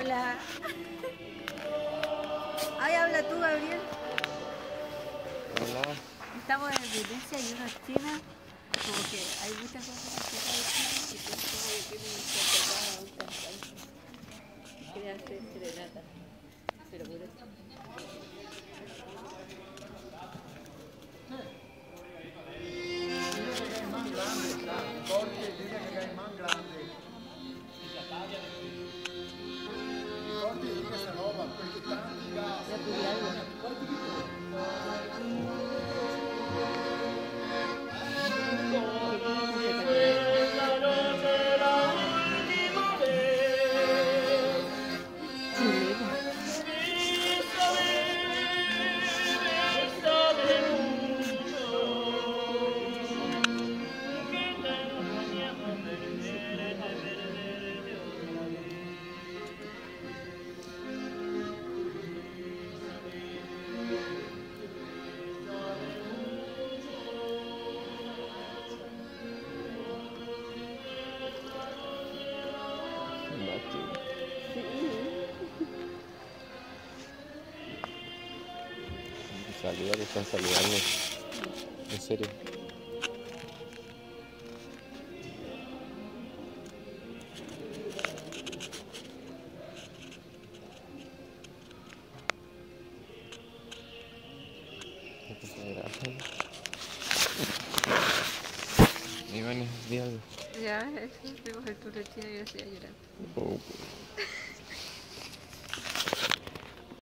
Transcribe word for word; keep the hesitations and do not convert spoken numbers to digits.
Hola. Ay, habla tú, Gabriel. Hola. Estamos en Venecia y una china, como que hay muchas cosas que se hacen y pues como que tienen que acordar a un cantante. Quiere hacer serenata, pero por eso. Corti, dice che è man grande. Corti di questa roba, perché tanti gas. Ya pedí algo. Saluda, que están saludando. En serio. ¿Qué se graban? Iván, di algo. Ya, eso, vimos el tour de China y yo estoy llorando. Oh, pues.